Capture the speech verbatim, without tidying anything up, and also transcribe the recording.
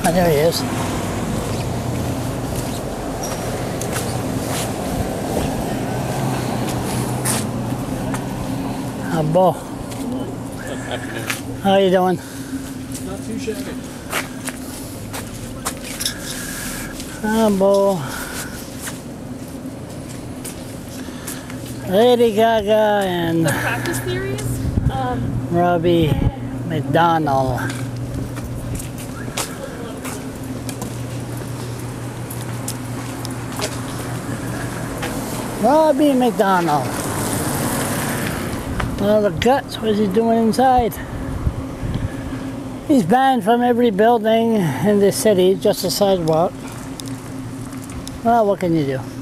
Oh, there he is. Abo. How are you doing? Not too shabby. Abo. Lady Gaga and The practice theories? Um, Robbie McDonald. Robbie McDonald. Well, the guts, what's he doing inside? He's banned from every building in the city, just a sidewalk. Well, what can you do?